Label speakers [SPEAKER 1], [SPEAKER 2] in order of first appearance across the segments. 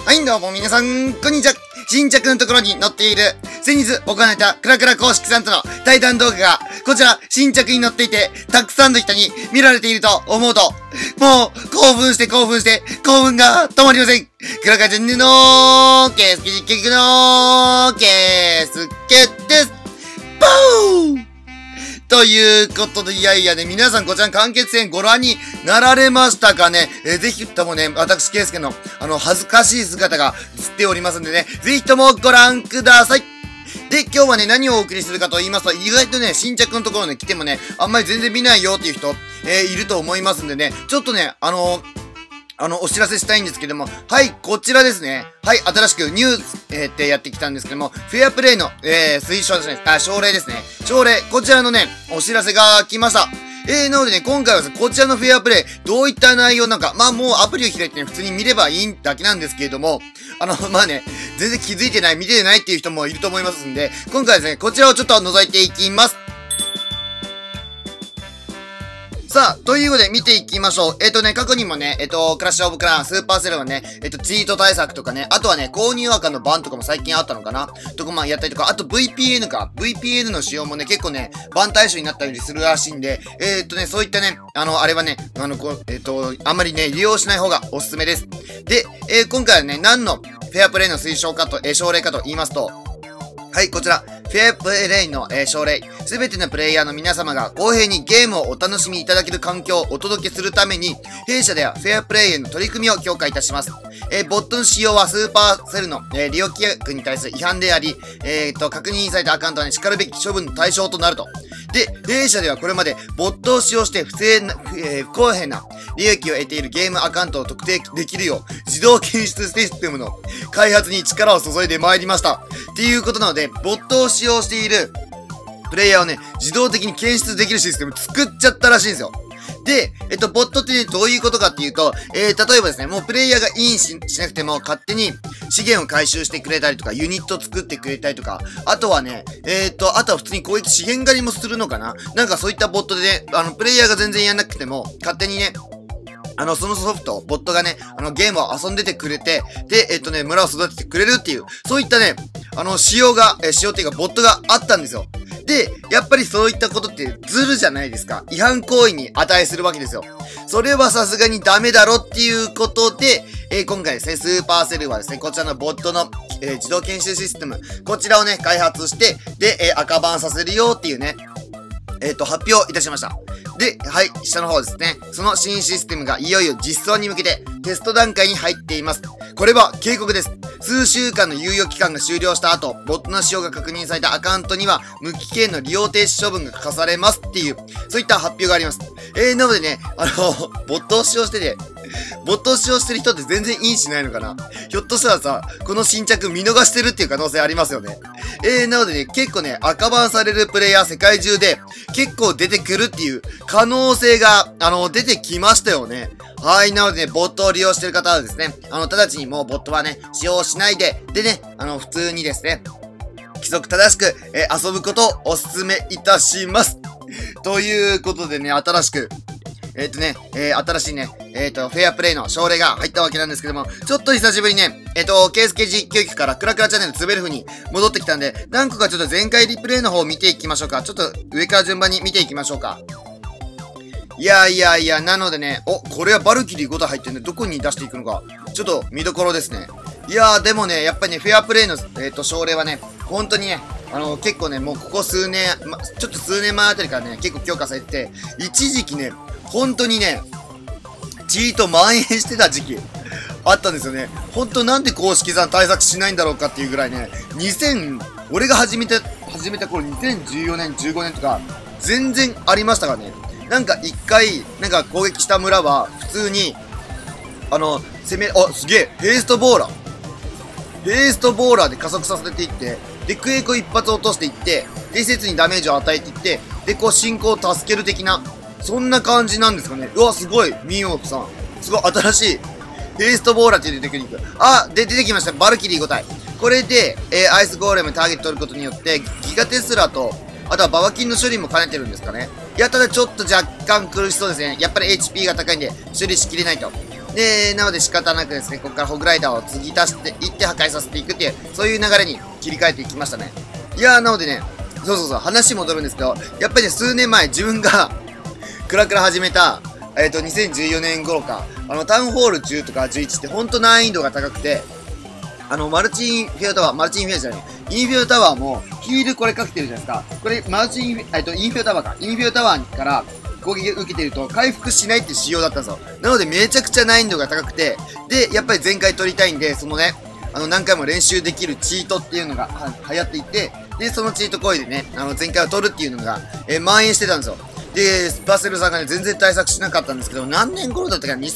[SPEAKER 1] はい、どうも皆さん、こんにちは。新着のところに載っている、先日行われたクラクラ公式さんとの対談動画が、こちら、新着に載っていて、たくさんの人に見られていると思うと、もう、興奮して、興奮が止まりません。クラクラチャンネルのケースケ実況のケースケです。ボーということで、いやいやね、皆さんこちらの完結編ご覧になられましたかね。ぜひともね、私、ケイスケの、恥ずかしい姿が映っておりますんでね、ぜひともご覧ください。で、今日はね、何をお送りするかと言いますと、意外とね、新着のところに来てもね、あんまり全然見ないよっていう人、いると思いますんでね、ちょっとね、お知らせしたいんですけども、はい、こちらですね。はい、新しくニュース、ってやってきたんですけども、フェアプレイの、推奨ですね。奨励ですね。奨励、こちらのね、お知らせが来ました。なのでね、今回はですね、こちらのフェアプレイ、どういった内容なんか、まあもうアプリを開いてね、普通に見ればいいだけなんですけれども、まあね、全然気づいてない、見てないっていう人もいると思いますんで、今回はですね、こちらをちょっと覗いていきます。さあ、ということで見ていきましょう。過去にもね、クラッシュオブクラン、スーパーセルはね、チート対策とかね、あとはね、購入赤のバンとかも最近あったのかなとかまあやったりとか、あと VPN か。VPN の使用もね、結構ね、バン対象になったりするらしいんで、そういったね、あれはね、あんまりね、利用しない方がおすすめです。で、今回はね、何のフェアプレイの推奨かと、奨励かと言いますと、はい、こちら、フェアプレイの、奨励。すべてのプレイヤーの皆様が公平にゲームをお楽しみいただける環境をお届けするために、弊社ではフェアプレイへの取り組みを強化いたします。ボットの使用はスーパーセルの、利用規約に対する違反であり、確認されたアカウントはね、叱るべき処分の対象となると。で、弊社ではこれまでボットを使用して不公平な利益を得ているゲームアカウントを特定できるよう、自動検出システムの開発に力を注いでまいりました。っていうことなので、ボットを使用しているプレイヤーをね、自動的に検出できるシステム作っちゃったらしいんですよ。で、ボットってね、どういうことかっていうと、例えばですね、もうプレイヤーがインしなくても勝手に資源を回収してくれたりとか、ユニットを作ってくれたりとか、あとはね、あとは普通に攻撃資源狩りもするのかななんかそういったボットでね、プレイヤーが全然やんなくても、勝手にね、そのソフト、ボットがね、ゲームを遊んでてくれて、で、村を育ててくれるっていう、そういったね、仕様っていうか、ボットがあったんですよ。で、やっぱりそういったことってズルじゃないですか。違反行為に値するわけですよ。それはさすがにダメだろっていうことで、今回ですね、スーパーセルはですね、こちらのボットの、自動研修システム、こちらをね、開発して、で、赤バンさせるよっていうね、発表いたしました。で、はい、下の方ですね。その新システムがいよいよ実装に向けてテスト段階に入っています。これは警告です。数週間の猶予期間が終了した後、ボットの使用が確認されたアカウントには無期限の利用停止処分が課されますっていう、そういった発表があります。なのでね、ボットを使用してて、ボットを使用してる人って全然インしないのかなひょっとしたらさ、この新着見逃してるっていう可能性ありますよね。なのでね、結構ね、赤バンされるプレイヤー世界中で結構出てくるっていう可能性が、出てきましたよね。はい。なのでね、ボットを利用してる方はですね、直ちにもうボットはね、使用しないで、でね、普通にですね、規則正しく、遊ぶことをお勧めいたします。ということでね、新しく、新しいね、フェアプレイの奨励が入ったわけなんですけども、ちょっと久しぶりにね、ケースケ実況機からクラクラチャンネルツベルフに戻ってきたんで、何個かちょっと前回リプレイの方を見ていきましょうか。ちょっと上から順番に見ていきましょうか。いや、なのでね、これはバルキリー5体入ってるんで、どこに出していくのか、ちょっと見どころですね。いやー、でもね、やっぱりね、フェアプレイの、奨励はね、本当にね、結構ね、もうここ数年、ちょっと数年前あたりからね、結構強化されてて、一時期ね、本当にね、チート蔓延してた時期、あったんですよね。本当なんで公式さん対策しないんだろうかっていうぐらいね、俺が始めた頃2014年、15年とか、全然ありましたからね。なんか一回、なんか攻撃した村は、普通に、すげえ、ヘイストボーラーで加速させていって、で、クエイコ一発落としていって、で、施設にダメージを与えていって、で、こう進行を助ける的な、そんな感じなんですかね。うわ、すごい、ミンオープさん。すごい、新しい、ヘイストボーラーっていうテクニック。で、出てきました。バルキリー5体。これで、アイスゴーレムターゲット取ることによって、ギガテスラと、あとはババキンの処理も兼ねてるんですかね。いや、ただちょっと若干苦しそうですね。やっぱり HP が高いんで、処理しきれないと。 で、なので仕方なくですね、ここからホグライダーを継ぎ足していって破壊させていくっていう、そういう流れに切り替えていきましたね。いやー、なのでね、話戻るんですけど、やっぱりね、数年前自分がクラクラ始めた、2014年頃か、タウンホール10とか11ってほんと難易度が高くて、マルチインフィアタワーじゃない、インフィアタワーも、ヒールこれかけてるじゃないですか。これ、インフィアタワーか。インフィアタワーから攻撃を受けてると回復しないって仕様だったんですよ。なのでめちゃくちゃ難易度が高くて、で、やっぱり全開取りたいんで、そのね、何回も練習できるチートっていうのが流行っていて、で、そのチート行為でね、全開を取るっていうのが、蔓延してたんですよ。で、スパセルさんがね、全然対策しなかったんですけど、何年頃だったかな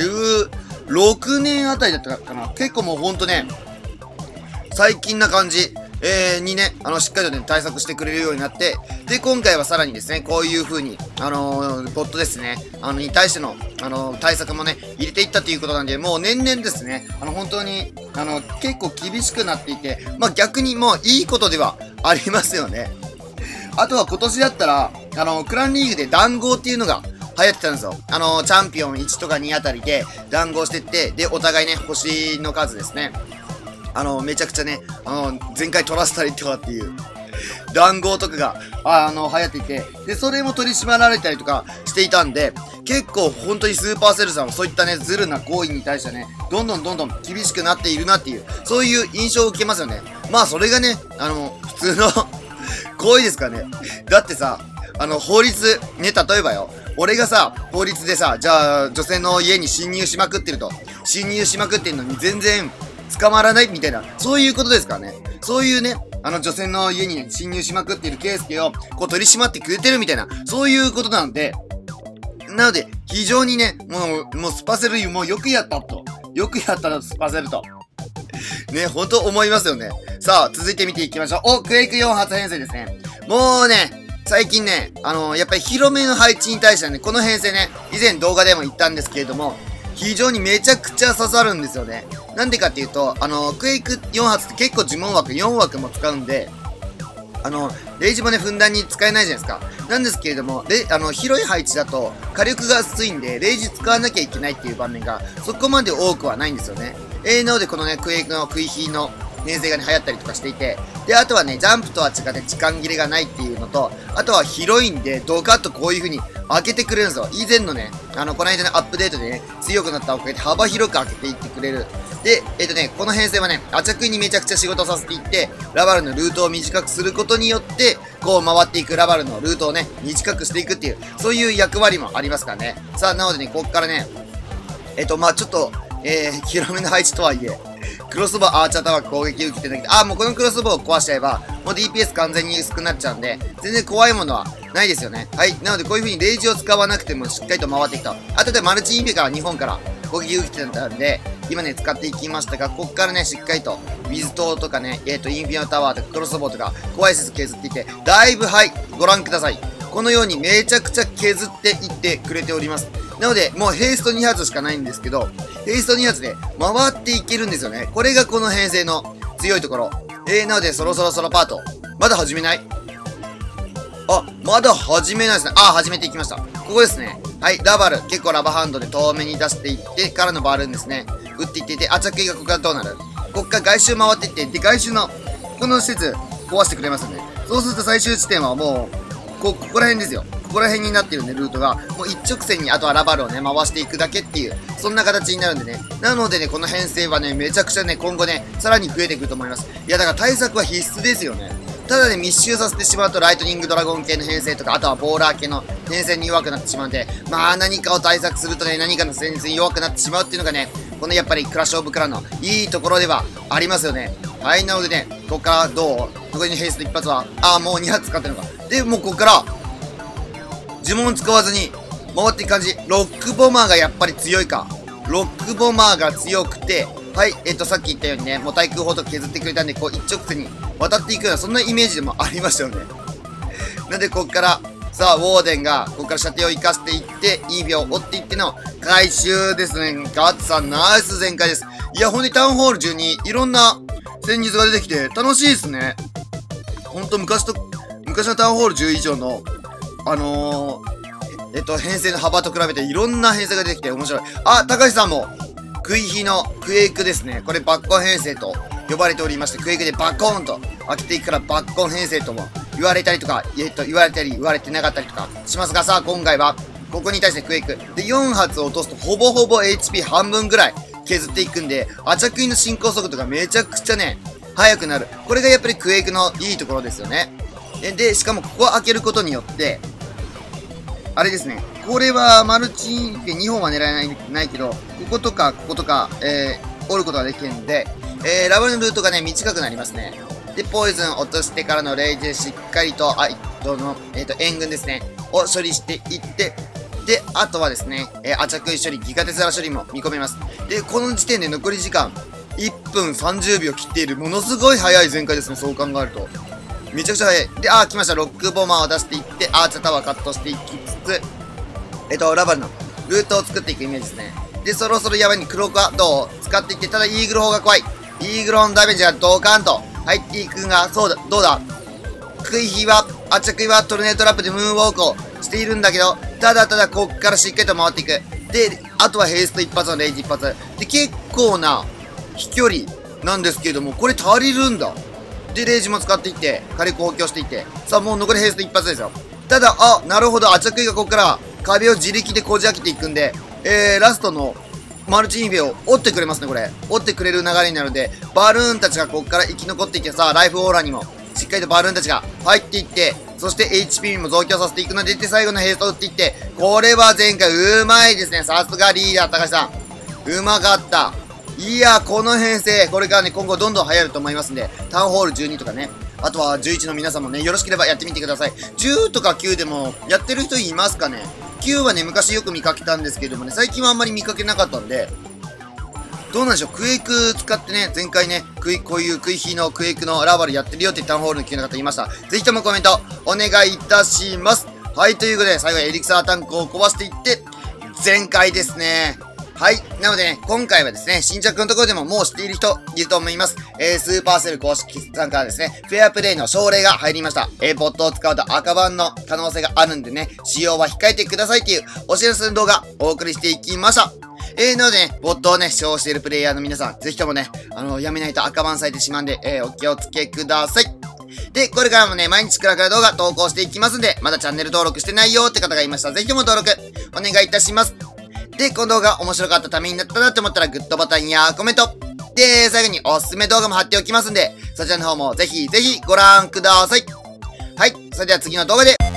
[SPEAKER 1] ?2016 年あたりだったかな。結構もうほんとね、最近な感じ、にね、しっかりとね、対策してくれるようになって、で、今回はさらにですね、こういう風に、ボットですね、に対しての、対策もね、入れていったということなんで、もう年々ですね、本当に、結構厳しくなっていて、まあ、逆にもういいことではありますよね。あとは今年だったら、クランリーグで談合っていうのが流行ってたんですよ。チャンピオン1とか2あたりで談合してって、で、お互いね、星の数ですね。めちゃくちゃね、全開取らせたりとかっていう、談合とかが、流行っていて、で、それも取り締まられたりとかしていたんで、結構本当にスーパーセルさんはそういったね、ズルな行為に対してはね、どんどん厳しくなっているなっていう、そういう印象を受けますよね。まあ、それがね、普通の行為ですからね。だってさ、法律、ね、例えばよ、俺がさ、法律でさ、じゃあ、女性の家に侵入しまくってると。侵入しまくってるのに全然、捕まらないみたいな、そういうことですからね。そういうね、女性の家にね、侵入しまくっているケイスケを、こう取り締まってくれてるみたいな、そういうことなので、非常にね、もうスパセル、もうよくやったと。よくやったと、スパセルと。ね、ほんと思いますよね。さあ、続いて見ていきましょう。クエイク4初編成ですね。もうね、最近ね、やっぱり広めの配置に対してはね、この編成ね、以前動画でも言ったんですけれども、非常にめちゃくちゃ刺さるんですよね。なんでかっていうと、クエイク4発って結構呪文枠4枠も使うんで、レイジもね、ふんだんに使えないじゃないですか。なんですけれども、広い配置だと、火力が薄いんで、レイジ使わなきゃいけないっていう場面が、そこまで多くはないんですよね。なので、このね、クエイクのクイヒーの編成がね、流行ったりとかしていて、で、あとはね、ジャンプとは違って時間切れがないっていうのと、あとは広いんで、ドカッとこういう風に開けてくれるんですよ。以前のね、この間のアップデートでね、強くなったおかげで幅広く開けていってくれる。で、この編成はね、アチャクイにめちゃくちゃ仕事させていって、ラバルのルートを短くすることによって、こう回っていくラバルのルートをね、短くしていくっていう、そういう役割もありますからね。さあ、なのでね、ここからね、まあちょっと、広めの配置とはいえ、クロスボウアーチャータワー攻撃受けてんだけど、もうこのクロスボウを壊しちゃえば、もう DPS 完全に薄くなっちゃうんで、全然怖いものはないですよね。はい。なのでこういう風にレイジを使わなくてもしっかりと回ってきた。あとでマルチインフェから日本から攻撃受けてたんで、今ね、使っていきましたが、こっからね、しっかりと、ウィズ島とかね、インフィアタワーとかクロスボウとか、怖い説削っていて、だいぶ、はい、ご覧ください。このようにめちゃくちゃ削っていってくれております。なので、もうヘイスト2発しかないんですけど、ヘイスト2発で回っていけるんですよね。これがこの編成の強いところ。なので、そろそろソロパート。まだ始めない？まだ始めないですね。始めていきました。ここですね。はい、ラバル。結構ラバーハンドで遠目に出していってからのバルーンですね。打っていっていて、アチャクイがここからどうなる？こっから外周回っていって、で、外周の、この施設、壊してくれますよね。そうすると最終地点はもう、ここら辺ですよ。ここら辺になってるんで、ルートが、もう一直線に、あとはラバルをね、回していくだけっていう、そんな形になるんでね。なのでね、この編成はね、めちゃくちゃね、今後ね、さらに増えてくると思います。いや、だから対策は必須ですよね。ただね、密集させてしまうと、ライトニングドラゴン系の編成とか、あとはボーラー系の編成に弱くなってしまうんで、まあ何かを対策するとね、何かの編成に弱くなってしまうっていうのがね、このやっぱりクラッシュオブクランのいいところではありますよね。はい、なのでね、ここからどう？ここにヘイスト一発は、もう2発使ってるのか。で、もうここから、呪文使わずに回っていく感じ。ロックボマーがやっぱり強いか。ロックボマーが強くて、はい、さっき言ったようにね、もう対空砲とか削ってくれたんで、こう一直線に渡っていくような、そんなイメージでもありましたよね。なんで、こっから、さあ、ウォーデンが、ここから射程を生かしていって、インフィを追っていっての回収ですね。ガッツさん、ナイス全開です。いや、ほんとにタウンホール中にいろんな戦術が出てきて楽しいですね。ほんと昔のタウンホール10以上の、 編成の幅と比べていろんな編成が出てきて面白い。あ、高橋さんも、クイヒのクエイクですね。これバッコン編成と呼ばれておりまして、クエイクでバコーンと開けていくからバッコン編成とも言われたりとか、言われたり言われてなかったりとかしますが、さあ今回は、ここに対してクエイク。で、4発落とすとほぼほぼ HP 半分ぐらい削っていくんで、アチャクイの進行速度がめちゃくちゃね、速くなる。これがやっぱりクエイクのいいところですよね。で、しかもここを開けることによって、あれですね。これはマルチで2本は狙えないけど、こことか、折ることができるんで、ラバルのルートがね、短くなりますね。で、ポイズン落としてからのレイジでしっかりと、援軍ですね、を処理していって、で、あとはですね、アチャクイ処理、ギガテスラ処理も見込めます。で、この時点で残り時間、1分30秒切っている、ものすごい早い全開ですね、そう考えると。めちゃくちゃ早い。で、来ました。ロックボマーを出していって、アーチャタワーカットしていきつつ、ラバルのルートを作っていくイメージですね。で、そろそろやばいにクロークはどう使っていって、ただイーグル砲が怖い。イーグル砲のダメージがドカーンと入っていくが、そうだ、どうだ。クイヒは、アチャクイはトルネートラップでムーンウォークをしているんだけど、ただこっからしっかりと回っていく。で、あとはヘイスト一発のレイジ一発。で、結構な飛距離なんですけれども、これ足りるんだ。で、レイジも使っていって、火力補強していって。さあ、もう残りヘイスト一発ですよ。ただ、なるほど、アチャクイがここから壁を自力でこじ開けていくんで、ラストのマルチインベを折ってくれますね、これ。折ってくれる流れになるので、バルーンたちがここから生き残っていって、さあ、ライフオーラにも、しっかりとバルーンたちが入っていって、そして HP も増強させていくので、最後のヘイストを打っていって、これは前回うまいですね。さすがリーダー、高橋さん。うまかった。いや、この編成、これからね、今後どんどん流行ると思いますんで、タウンホール12とかね、あとは11の皆さんもね、よろしければやってみてください。10とか9でもやってる人いますかね？ 9 はね、昔よく見かけたんですけどもね、最近はあんまり見かけなかったんで、どうなんでしょう、クエイク使ってね、前回ね、こういうクイヒのクエイクのラバルやってるよってタウンホールの9の方いました。ぜひともコメントお願いいたします。はい、ということで、最後はエリクサータンクを壊していって、全開ですね。はい。なのでね、今回はですね、新着のところでももう知っている人いると思います。スーパーセル公式さんからですね、フェアプレイの奨励が入りました。ボットを使うと赤番の可能性があるんでね、使用は控えてくださいっていうお知らせの動画お送りしていきました。なのでね、ボットをね、使用しているプレイヤーの皆さん、ぜひともね、やめないと赤番されてしまうんで、お気をつけください。で、これからもね、毎日クラクラ動画投稿していきますんで、まだチャンネル登録してないよって方がいましたら、ぜひとも登録お願いいたします。で、この動画面白かったためになったなって思ったらグッドボタンやコメント。で、最後におすすめ動画も貼っておきますんで、そちらの方もぜひぜひご覧ください。はい、それでは次の動画で